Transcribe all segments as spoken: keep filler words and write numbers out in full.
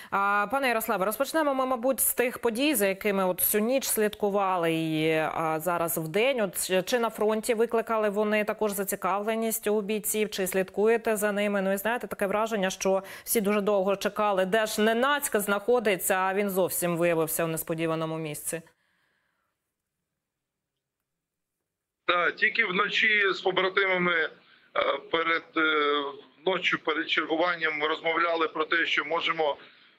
А, пане Ярославе, розпочнемо ми, мабуть, з тих подій, за якими от всю ніч слідкували і а, зараз в день. От, чи на фронті викликали вони також зацікавленість у бійців, чи слідкуєте за ними? Ну і знаєте, таке враження, що всі дуже довго чекали, де ж ненацька знаходиться, а він зовсім виявився у несподіваному місці. Так, тільки вночі з побратимами перед ночі, перед чергуванням ми розмовляли про те, що можемо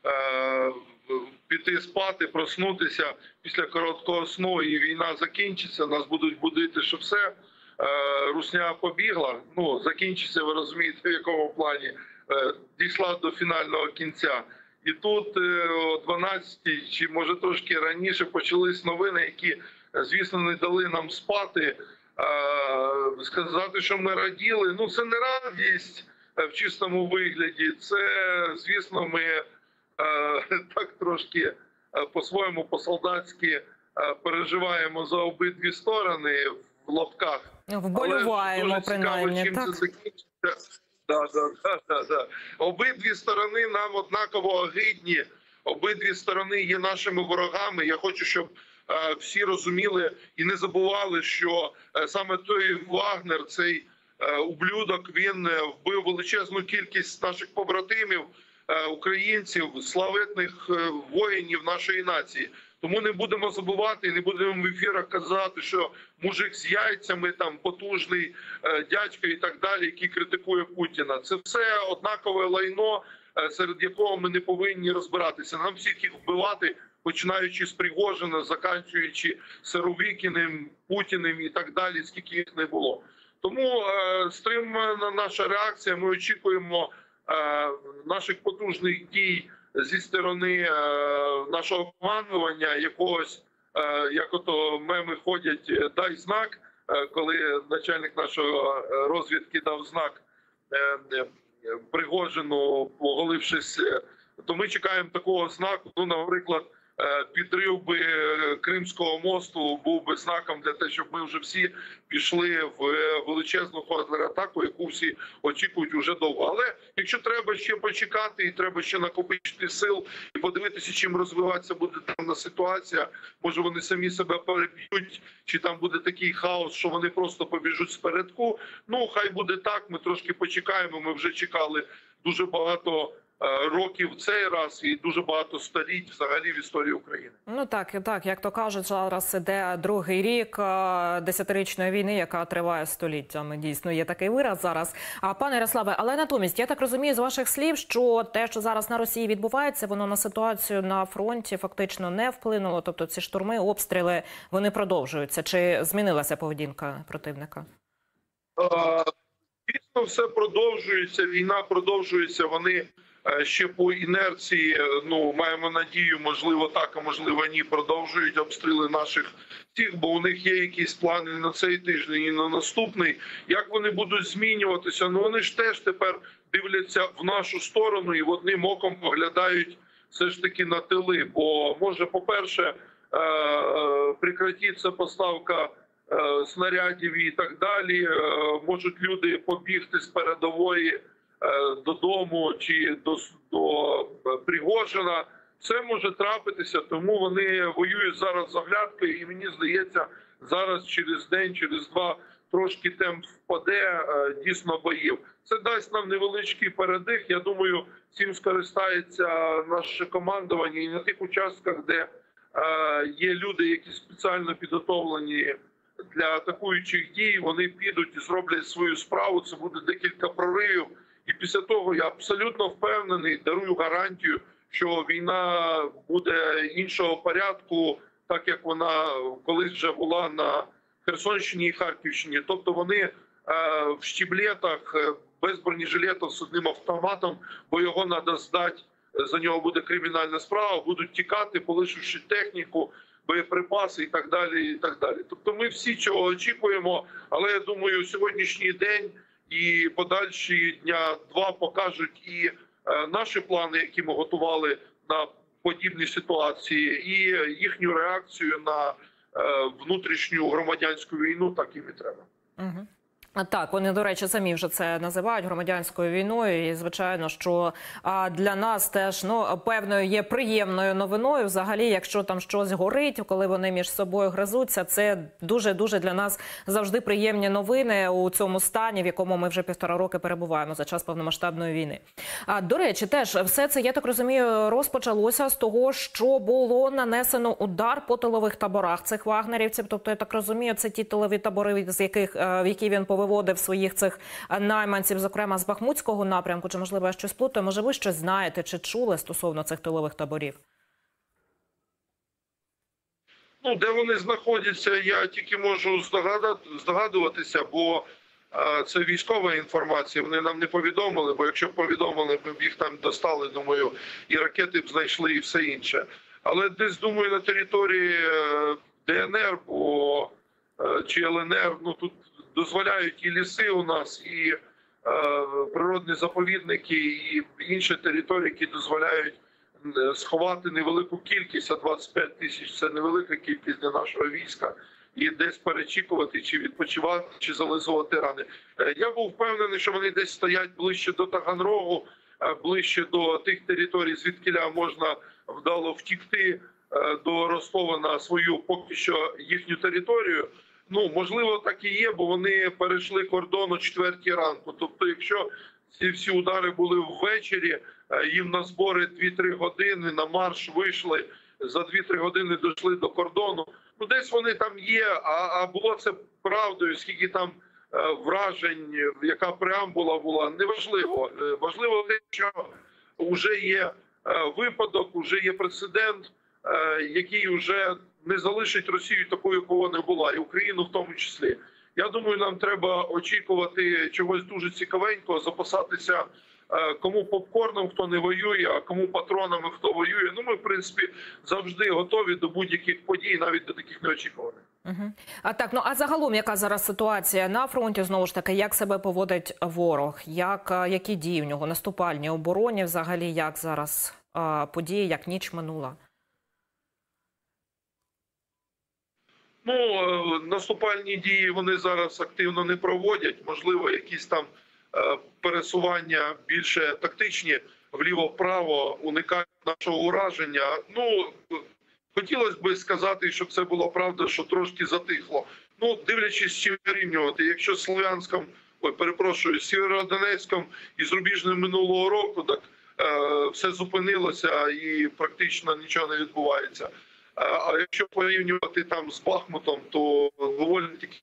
е, піти спати, проснутися після короткого сну і війна закінчиться, нас будуть будити, що все, е, русня побігла, ну, закінчиться, ви розумієте, в якому плані, е, дійшла до фінального кінця. І тут е, о дванадцятій, чи може трошки раніше, почались новини, які, звісно, не дали нам спати. Сказати, що ми раділи, ну це не радість в чистому вигляді, це, звісно, ми е, так трошки по-своєму, по-солдатськи переживаємо за обидві сторони в лапках. Вболіваємо, принаймні, чим так? це закінчиться. Да, да, да, да, да. Обидві сторони нам однаково огидні, обидві сторони є нашими ворогами. Я хочу, щоб всі розуміли і не забували, що саме той Вагнер, цей ублюдок, він вбив величезну кількість наших побратимів, українців, славетних воїнів нашої нації. Тому не будемо забувати і не будемо в ефірах казати, що мужик з яйцями, там потужний дядько і так далі, який критикує Путіна. Це все однакове лайно, серед якого ми не повинні розбиратися. Нам всіх їх вбивати, починаючи з Пригожина, закінчуючи Суровікіним, Путіним і так далі, скільки їх не було. Тому е, стримана наша реакція, ми очікуємо е, наших потужних дій зі сторони е, нашого командування, якогось, е, як ото меми ходять, дай знак, е, коли начальник нашої розвідки дав знак е, е, Пригожину, оголившись, то ми чекаємо такого знаку, ну, наприклад, підрив би Кримського мосту був би знаком для того, щоб ми вже всі пішли в величезну контратаку, яку всі очікують вже довго. Але якщо треба ще почекати і треба ще накопичити сил і подивитися, чим розвиватися буде дана ситуація, може вони самі себе переб'ють, чи там буде такий хаос, що вони просто побіжуть спередку, ну хай буде так, ми трошки почекаємо, ми вже чекали дуже багато років цей раз і дуже багато століть взагалі в історії України. Ну так, так, як то кажуть, зараз іде другий рік десятирічної війни, яка триває століттями. Дійсно, є такий вираз зараз. А пане Ярославе, але натомість, я так розумію з ваших слів, що те, що зараз на Росії відбувається, воно на ситуацію на фронті фактично не вплинуло. Тобто ці штурми, обстріли, вони продовжуються. Чи змінилася поведінка противника? Звісно, все продовжується, війна продовжується, вони ще по інерції, ну, маємо надію, можливо так, а можливо ні, продовжують обстріли наших всіх, бо у них є якісь плани на цей тиждень і на наступний. Як вони будуть змінюватися? Ну, вони ж теж тепер дивляться в нашу сторону і одним оком поглядають все ж таки на тили. Бо, може, по-перше, прекратиться поставка снарядів і так далі, можуть люди побігти з передової додому чи до, до Пригожина. Це може трапитися, тому вони воюють зараз з оглядкою, і мені здається, зараз через день, через два трошки темп впаде дійсно боїв. Це дасть нам невеличкий передих. Я думаю, цим скористається наше командування і на тих участках, де є люди, які спеціально підготовлені для атакуючих дій, вони підуть і зроблять свою справу. Це буде декілька проривів. І після того я абсолютно впевнений, дарую гарантію, що війна буде іншого порядку, так як вона колись вже була на Херсонщині і Харківщині. Тобто вони е, в щеблетах, без бронежилетів, з одним автоматом, бо його треба здати, за нього буде кримінальна справа, будуть тікати, полишивши техніку, боєприпаси і так далі. І так далі. Тобто ми всі цього очікуємо, але я думаю, сьогоднішній день і подальші дня два покажуть і е, наші плани, які ми готували на подібні ситуації, і їхню реакцію на е, внутрішню громадянську війну, так і не треба. Угу. Так, вони, до речі, самі вже це називають громадянською війною. І, звичайно, що а, для нас теж ну, певною є приємною новиною. Взагалі, якщо там щось горить, коли вони між собою гризуться, це дуже-дуже для нас завжди приємні новини у цьому стані, в якому ми вже півтора роки перебуваємо за час повномасштабної війни. А, до речі, теж все це, я так розумію, розпочалося з того, що було нанесено удар по тилових таборах цих вагнерівців. Тобто, я так розумію, це ті тилові табори, з яких, в які він повинен виводив своїх цих найманців, зокрема з Бахмутського напрямку. Чи, можливо, я щось плутаю? Може, ви щось знаєте чи чули стосовно цих тилових таборів? Ну, де вони знаходяться, я тільки можу здогадуватися, бо а, це військова інформація. Вони нам не повідомили, бо якщо б повідомили, ми б їх там достали, думаю, і ракети б знайшли, і все інше. Але десь, думаю, на території ДНР бо, чи ЛНР, ну тут дозволяють і ліси у нас, і е, природні заповідники, і інші території, які дозволяють сховати невелику кількість, а двадцять п'ять тисяч – це невелика кількість для нашого війська, і десь перечікувати, чи відпочивати, чи зализувати рани. Е, я був впевнений, що вони десь стоять ближче до Таганрогу, е, ближче до тих територій, звідкиля можна вдало втікти е, до Ростова на свою поки що їхню територію. Ну, можливо, так і є, бо вони перейшли кордон о четвертій ранку. Тобто, якщо ці всі удари були ввечері, їм на збори дві-три години, на марш вийшли, за дві-три години дійшли до кордону. Ну, десь вони там є, а, а було це правдою, скільки там е, вражень, яка преамбула була, неважливо. Е, важливо те, що вже є е, випадок, вже є прецедент, е, який вже не залишить Росію такою, якою вона була, і Україну в тому числі. Я думаю, нам треба очікувати чогось дуже цікавенького, запасатися кому попкорном, хто не воює, а кому патронами, хто воює. Ну, ми, в принципі, завжди готові до будь-яких подій, навіть до таких неочікуваних. Угу. А так, ну а загалом, яка зараз ситуація на фронті, знову ж таки, як себе поводить ворог, як, які дії в нього, наступальні, оборонні, взагалі, як зараз а, події, як ніч минула? Ну, наступальні дії вони зараз активно не проводять. Можливо, якісь там пересування більше тактичні, вліво-вправо, уникають нашого ураження. Ну, хотілося б сказати, щоб це була правда, що трошки затихло. Ну, дивлячись, з чим порівнювати. Якщо з Слов'янськом, ой, перепрошую, з Сєвєродонецьком і з Рубіжним минулого року, так е, все зупинилося і практично нічого не відбувається. А якщо порівнювати там з Бахмутом, то доволі таки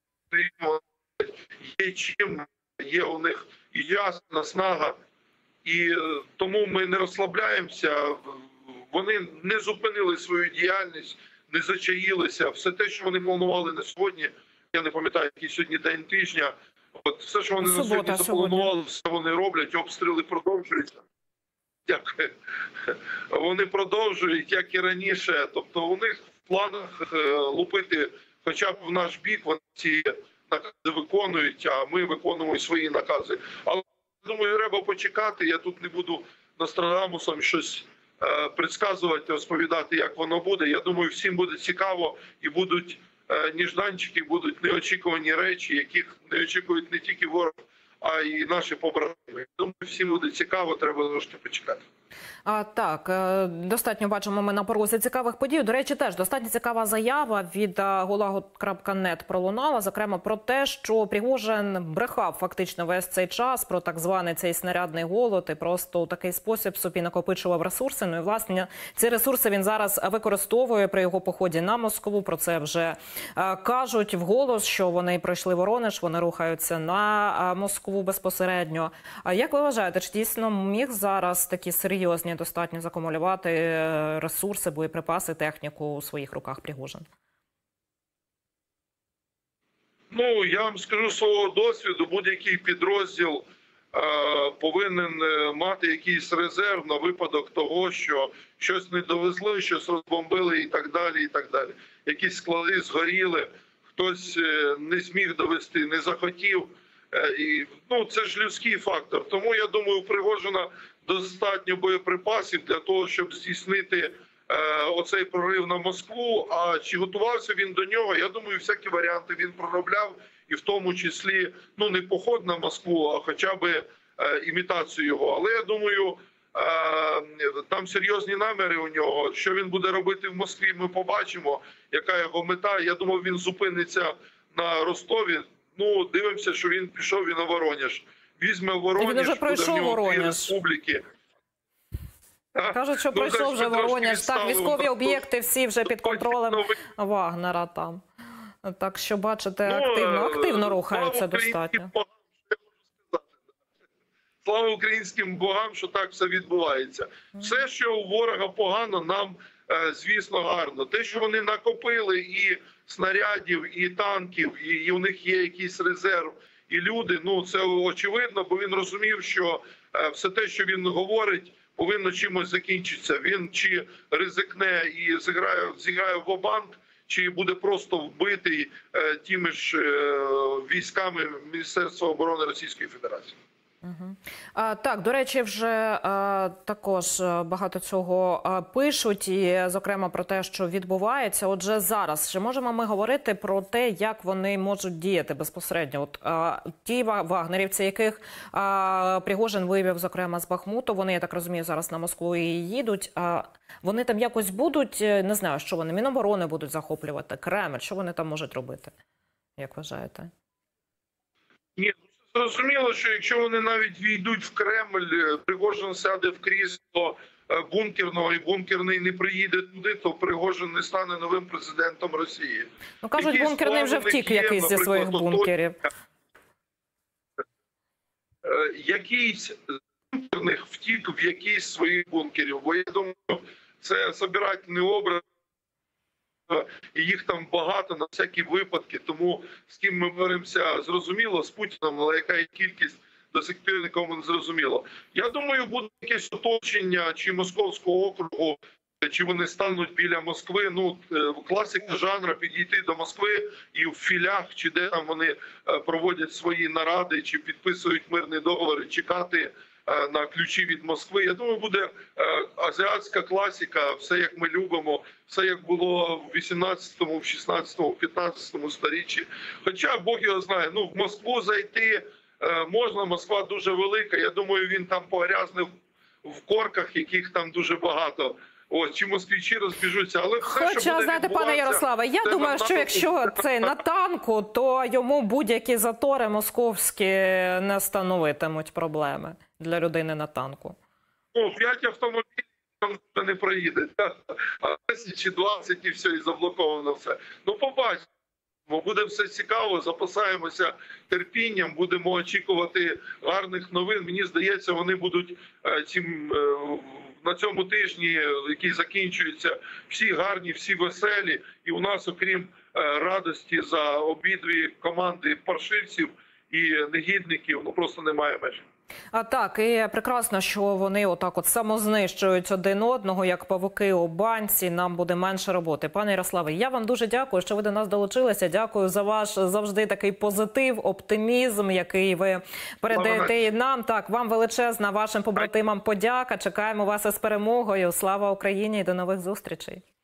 є чим, є у них і час, наснага, і тому ми не розслабляємося. Вони не зупинили свою діяльність, не зачаїлися. Все те, що вони планували на сьогодні, я не пам'ятаю, який сьогодні день тижня, от все, що вони Субота, на сьогодні запланували, все вони роблять, обстріли продовжуються. Дякую. Вони продовжують, як і раніше. Тобто у них в планах лупити хоча б в наш бік, вони ці накази виконують, а ми виконуємо свої накази. Але, думаю, треба почекати. Я тут не буду Нострадамусом щось е, предсказувати, розповідати, як воно буде. Я думаю, всім буде цікаво і будуть е, ніжданчики, будуть неочікувані речі, яких не очікують не тільки ворог, а й наші побратими. Думаю, всім буде цікаво, треба трошки почекати. А, так, достатньо бачимо ми на порозі цікавих подій. До речі, теж достатньо цікава заява від Гулагу крапка нет пролунала, зокрема про те, що Пригожин брехав фактично весь цей час про так званий цей снарядний голод і просто у такий спосіб собі накопичував ресурси. Ну і, власне, ці ресурси він зараз використовує при його поході на Москву. Про це вже кажуть вголос, що вони пройшли Воронеж, вони рухаються на Москву безпосередньо. А як ви вважаєте, чи дійсно міг зараз такі серйозні достатньо закумулювати ресурси, боєприпаси, техніку у своїх руках Пригожин? Ну, я вам скажу свого досвіду, будь-який підрозділ е, повинен мати якийсь резерв на випадок того, що щось не довезли, щось розбомбили і так далі, і так далі. Якісь склади згоріли, хтось не зміг довести, не захотів. Е, і, ну, це ж людський фактор. Тому, я думаю, у Пригожина достатньо боєприпасів для того, щоб здійснити е, оцей прорив на Москву. А чи готувався він до нього? Я думаю, всякі варіанти він проробляв і в тому числі ну не поход на Москву, а хоча б імітацію його. Але я думаю, там серйозні наміри у нього. Що він буде робити в Москві, ми побачимо, яка його мета. Я думав, він зупиниться на Ростові. Ну, дивимося, що він пішов і на Воронеж. Візьме Воронеж, він вже пройшов буде в нього дві Воронеж. республіки. Кажуть, що Ну, пройшов кажуть, вже що трошки Воронеж. Так, відставили. військові об'єкти всі вже під контролем Новий. Вагнера там. Так що, бачите, Ну, активно, активно слава рухаються українським достатньо. богам, що я можу сказати. Слава українським богам, що так все відбувається. Все, що у ворога погано, нам, е, звісно, гарно. Те, що вони накопили і снарядів, і танків, і, і у них є якийсь резерв, і люди, ну це очевидно, бо він розумів, що е, все те, що він говорить, повинно чимось закінчитися. Він чи ризикне і зіграє, зіграє в ва-банк, чи буде просто вбитий е, тими ж е, військами Міністерства оборони Російської Федерації. Угу. А, так, до речі, вже а, також багато цього а, пишуть, і, зокрема, про те, що відбувається. Отже, зараз, чи можемо ми говорити про те, як вони можуть діяти безпосередньо? От а, ті вагнерівці, яких а, Пригожин вивів, зокрема, з Бахмуту, вони, я так розумію, зараз на Москву і їдуть. А вони там якось будуть, не знаю, що вони, Міноборони будуть захоплювати, Кремль, що вони там можуть робити, як вважаєте? Ні, зрозуміло, що якщо вони навіть війдуть в Кремль, Пригожин сяде в крісло бункерного і бункерний не приїде туди, то Пригожин не стане новим президентом Росії. Ну, кажуть, Якийсь бункерний вже втік якийсь зі своїх бункерів. Якийсь з бункерних втік в якийсь з своїх бункерів. Бо я думаю, це збирательний образ. І їх там багато на всякі випадки, тому з ким ми боремося, зрозуміло, з Путіним, але яка є кількість, до сих пір нікому не зрозуміло. Я думаю, буде якесь оточення чи Московського округу, чи вони стануть біля Москви. Ну, класика жанру підійти до Москви і в філях, чи де там вони проводять свої наради, чи підписують мирний договор, чекати на ключі від Москви. Я думаю, буде азіатська класика, все як ми любимо, все як було в вісімнадцятому, в шістнадцятому, в п'ятнадцятому сторіччі. Хоча Бог його знає, ну в Москву зайти можна, Москва дуже велика. Я думаю, він там погрязне в корках, яких там дуже багато. Ось, чи москвичі розбіжуться, але все, Хоча, що буде знаєте, пане Ярославе, я думаю, що якщо це на танку, то йому будь-які затори московські не становитимуть проблеми для людини на танку. Ну, п'ять автомобілів там не проїде, а десять чи двадцять і все, і заблоковано все. Ну, побачимо. Буде все цікаво, запасаємося терпінням, будемо очікувати гарних новин. Мені здається, вони будуть цим, на цьому тижні, який закінчується, всі гарні, всі веселі. І у нас, окрім радості за обидві команди паршивців і негідників, ну просто немає межі. А так, і прекрасно, що вони отак от самознищують один одного, як павуки у банці, нам буде менше роботи. Пане Ярославе, я вам дуже дякую, що ви до нас долучилися. Дякую за ваш завжди такий позитив, оптимізм, який ви передаєте і нам. Так, вам величезна, вашим побратимам подяка. Чекаємо вас із перемогою. Слава Україні і до нових зустрічей.